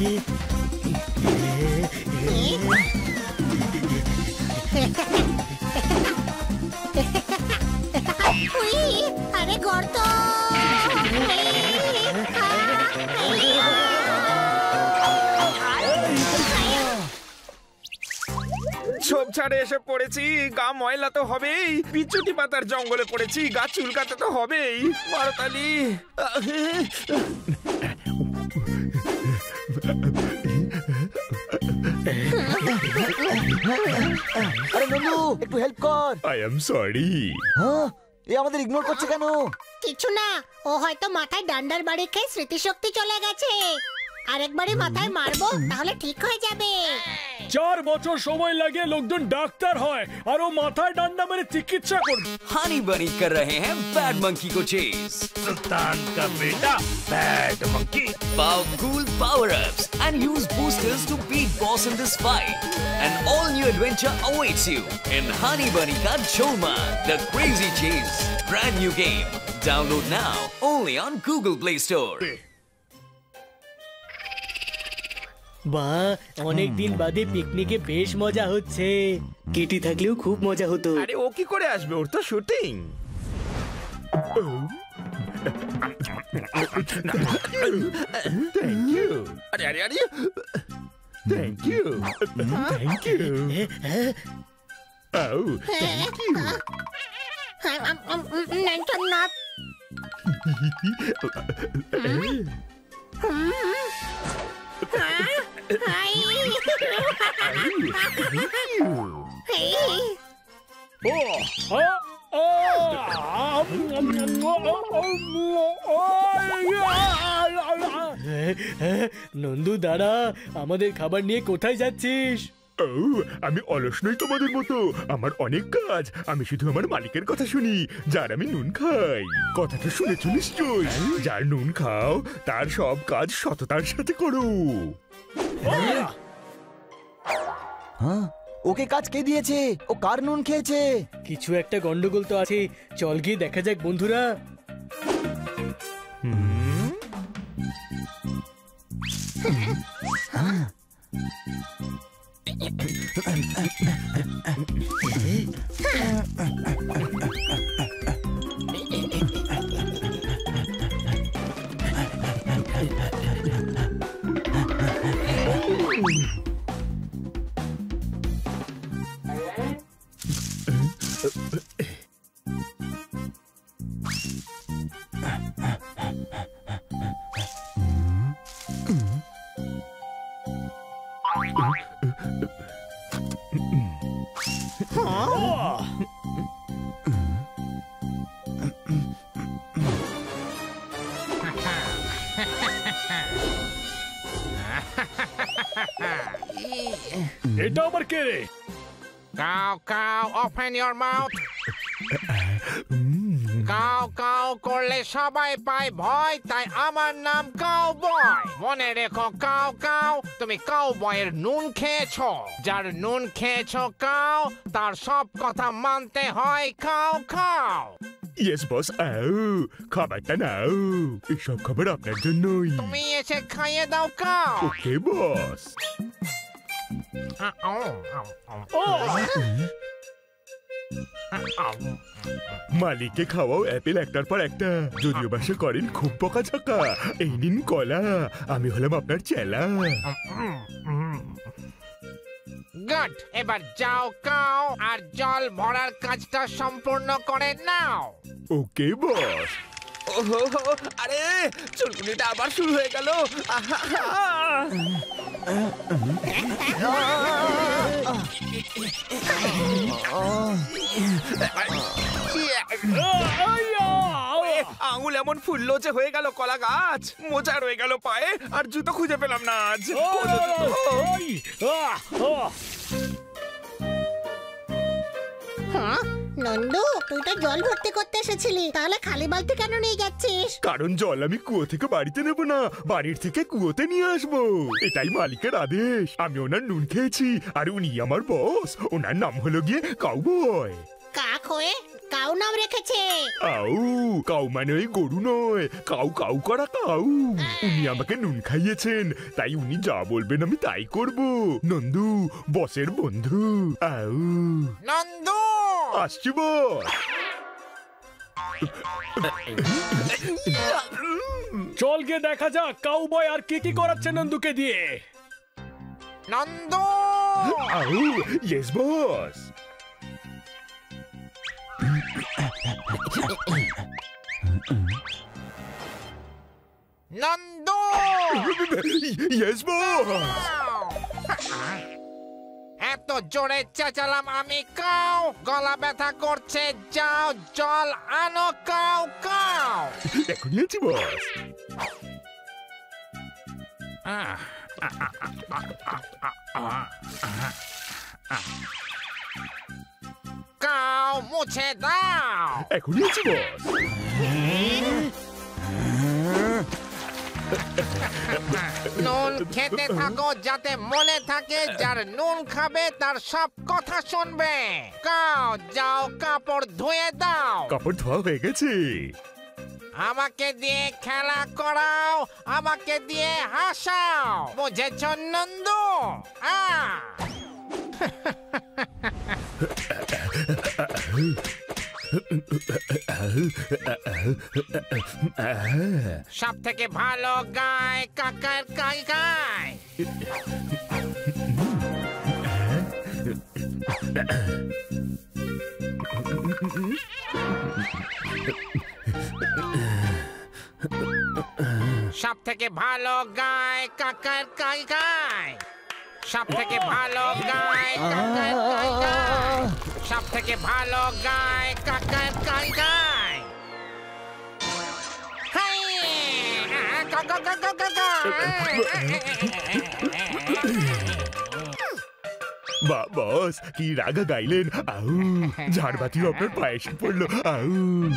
আরে গর্ত! ছোপ ছাড়ে এসে পড়েছি, গা ময়লা তো হবেই। পিচুটি পাতার জঙ্গলে পড়েছি, গা চুলকাতে তো হবেই। মারতালি! আরে নন্দু, একটু হেল্প কর। I am sorry. হ্যাঁ, এ আমাদের ইগনোর করছে কেন? কিছু না, ও হয়তো মাথায় ডান্ডার বাড়ি খেয়ে স্মৃতিশক্তি চলে গেছে। আরেকবারই মাথায় মারবো, তাহলে ঠিক হয়ে যাবে। 4 বছর সময় লাগে লোকজন ডাক্তার হয় আর ও মাথায় ডান্ডা মেরে চিকিৎসা করবে। हनी बनी कर रहे हैं बैड मंकी को चेज। सुल्तान का बेटा bad monkey. Pow cool power ups and use boosters to beat boss in this fight. An all new adventure awaits you in Honey Bunny Ka Choma, the Crazy Chase. Brand new game. Download now only on Google Play Store. বাহ, অনেকদিন বাদে পিকনিকে বেশ মজা হচ্ছে। Katie থাকলেও খুব মজা হতো। আরে ও কি করে আসবে, ওর তো শুটিং। Thank you. আরে আরে আরে থ্যাংক ইউ, থ্যাংক ইউ। ও থ্যাংক ইউ। নন্দু দাঁড়া, আমাদের খাবার নিয়ে কোথায় যাচ্ছিস? ও, আমি অলস নই তোমাদের মতো। আমার অনেক কাজ। আমি শুধু আমার মালিকের কথা শুনি, যার আমি নুন খাই। কথাটা শুনেছো নিশ্চয়? যার নুন খাও তার সব কাজ সততার সাথে করো। হ্যাঁ, ওকে কাজ কে দিয়েছে? ও কার নুন খেয়েছে? কিছু একটা গন্ডগোল তো আছে, চল গিয়ে দেখা যাক বন্ধুরা। এটা আবার কে রে? Cow, cow, open your mouth. কাউ কাউ করলে সবাই পায় ভয়, তাই আমার নাম কাউবয়। মনে রেখো কাউ কাউ, তুমি কাউবয়ের নুন খেয়েছো। যার নুন খেয়েছো কাউ, তার সব কথা মানতে হয়। খাও খাও। ইয়েস বস, আও খাবারটা নাও। এসব খাবার আপনার জন্যই। তুমি এসে খাইয়ে দাও কাউ। ওকে বস। মালিককে খাওয়াও অ্যাপেল একটার পর একটা। যদিও বাসা করেন খুব বকাঝকা। এই নিন কলা, আমি হলাম আপনার চেলা। গুড, এবার যাও কাও আর জল ভরার কাজটা সম্পূর্ণ করে নাও। ওকে বস। ওহো, আরে চুলকুনিটা আবার শুরু হয়ে গেল। আঙুল এমন ফুললো যে হয়ে গেল কলা গাছ। মোজা রয়ে গেল পায়ে, আর জুতো খুঁজে পেলাম না আজ। হ্যাঁ নন্দু, তুই তো জল ভর্তি করতে এসেছিলি, তাহলে খালি বালতি কেন নিয়ে যাচ্ছিস? কারণ জল আমি কুয়ো থেকে বাড়িতে নেব না, বাড়ির থেকে কুয়োতে নিয়ে আসবো। এটাই মালিকের আদেশ। আমি ওনার নুন খেয়েছি, আর উনি আমার বস। ওনার নাম হলো গিয়ে কাউবয়। কাক হয়ে কাউ নাম রেখেছে। আউ কাউ মানে ওই গরু নয়, কাউ কাউ করা কাউ। উনি আমাকে নুন খাইয়েছেন, তাই উনি যা বলবেন আমি তাই করব। নন্দু বসের বন্ধু। আউ নন্দু আসছি বস। চল গিয়ে দেখা যাক কাউবয় আর কি কি করাচ্ছে নন্দুকে দিয়ে। নন্দু আউ yes boss. Nandu yes boss. এত জোরে চেঁচালাম আমি, কাউ গলা ব্যথা করছে, যাও জল আনো কাউ কাউ। এখনই আছি বস। কাউ মুছে দাও। এখনই আছি বস। নুন খেতে থাকো যাতে মনে থাকে, যার নুন খাবে তার সব কথা শুনবে। কাউ যাও কাপড় ধুয়ে দাও। কাপড় ধোয়া হয়ে গেছে। আমাকে দিয়ে খেলা করাও, আমাকে দিয়ে হাসাও, বুঝেছ নন্দু? সব থেকে ভালো গায় কাকার কাই গায়। সব থেকে ভালো গায় কাকার কাই গায়। সব থেকে ভালো গায় কাকার কাই গায়। সব থেকে ভালো গায় কাকার কাই গায়। হাই গা গা গা গা গা গা। বা বস কি রাগা গাইলেন। আউ ঝাড়বাতিও আপনার পায়ে এসে পড়লো। আউ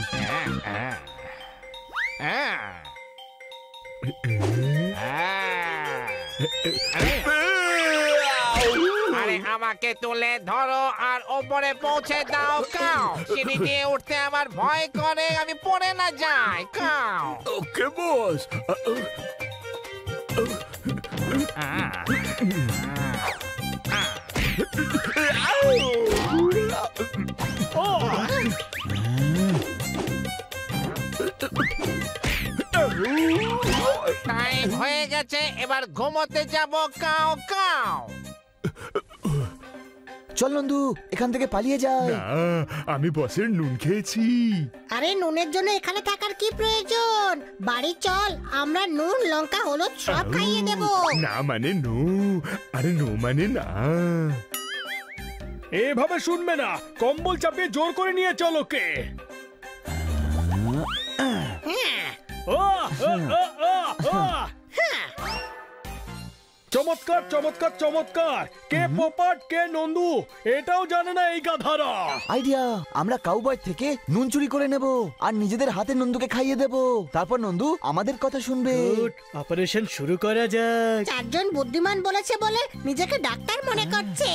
আরে আমাকে তুলে ধরো আর ওপরে পৌঁছে দাও কাউ। সিঁড়ি দিয়ে উঠতে আমার ভয় করে, আমি পড়ে না যাই কাউ। ওকে বস। টাইম হয়ে গেছে, এবার ঘুমোতে যাব কাউ কাউ। চল নন্দু এখান থেকে পালিয়ে যাই। না আমি বসের নুন খেয়েছি। আরে নুনের জন্য এখানে থাকার কি প্রয়োজন? বাড়ি চল, আমরা নুন লঙ্কা হলুদ সব খাইয়ে দেব। না মানে নো, আরে নো মানে না। এভাবে শুনবে না, কম্বল চাপিয়ে জোর করে নিয়ে চলো কে। চমৎকার চমৎকার চমৎকার। কে পোপাট কে নন্দু এটাও জানে না এই গাধারা। আইডিয়া, আমরা কাউবয় থেকে নুন চুরি করে নেব আর নিজেদের হাতে নন্দুকে খাইয়ে দেব। তারপর নন্দু আমাদের কথা শুনবে। অপারেশন শুরু করা যাক। চারজন বুদ্ধিমান বলেছে বলে নিজেকে ডাক্তার মনে করছে।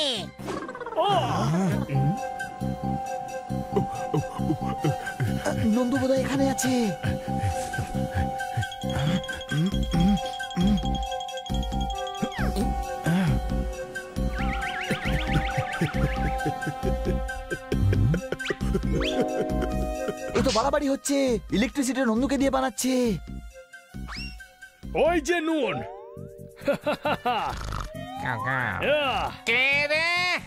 নন্দু বোধহয় এখানে আছে। এ তো বাড়াবাড়ি হচ্ছে, ইলেকট্রিসিটি নন্দুকে দিয়ে বানাচ্ছে। ওই যে নুন। কে রে?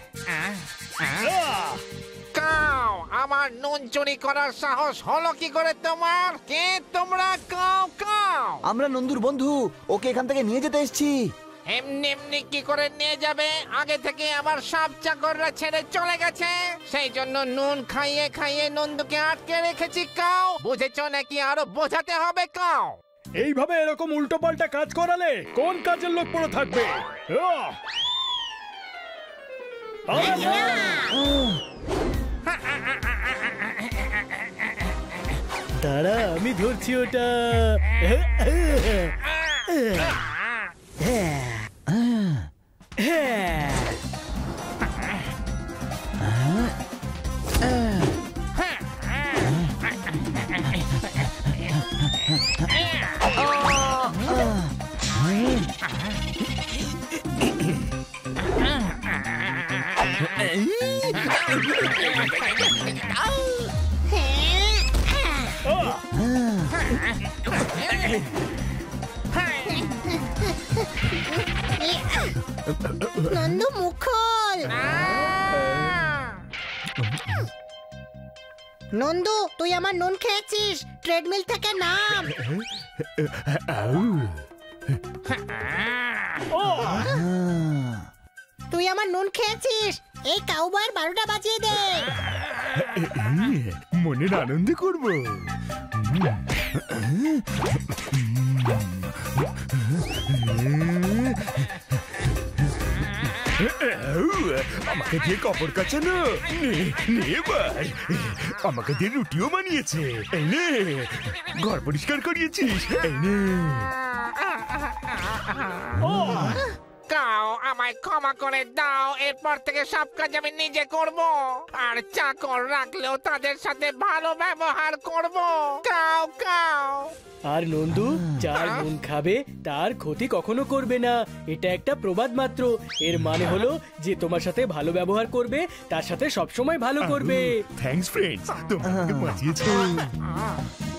কাউ, আমার নুন চুরি করার সাহস হলো কি করে তোমার? কে তোমরা কাউ কাউ? আমরা নন্দুর বন্ধু, ওকে এখান থেকে নিয়ে যেতে এসেছি। এমনি এমনি কি করে নিয়ে যাবে? আগে থেকে আমার সব চাকররা ছেড়ে চলে গেছে, সেই জন্য নুন খাইয়ে খাইয়ে নন্দুকে আটকে রেখেছি কাউ। বুঝেছ নাকি আরো বোঝাতে হবে কাউ? এইভাবে এরকম উল্টো পাল্টা কাজ করালে কোন কাজের লোক পড়ে থাকবে? দাঁড়া আমি ধরছি ওটা। নন্দু মুখ খোল। নন্দু তুই আমার নুন খেয়েছিস, ট্রেডমিল থেকে নাম। তুই আমার নুন খেয়েছিস, এই কাউবয়ের 12টা বাজিয়ে দে। মনের আনন্দে করবো। আমাকে দিয়ে কাপড় কাচানো, নে ভাই, আমাকে দিয়ে রুটিও বানিয়েছে, এই নে। ঘর পরিষ্কার করিয়েছিস, এই নে। কাউ আমায় ক্ষমা করে দাও, এরপর থেকে সব কাজ আমি নিজে করব, আর চাকর রাখলেও তাদের সাথে ভালো ব্যবহার করব। Cow cow. আর নন্দু, যার নুন খাবে তার ক্ষতি কখনো করবে না, এটা একটা প্রবাদ মাত্র। এর মানে হলো যে তোমার সাথে ভালো ব্যবহার করবে তার সাথে সবসময় ভালো করবে। থ্যাঙ্কস ফ্রেন্ডস, তোমরা আমাকে বাঁচিয়েছো।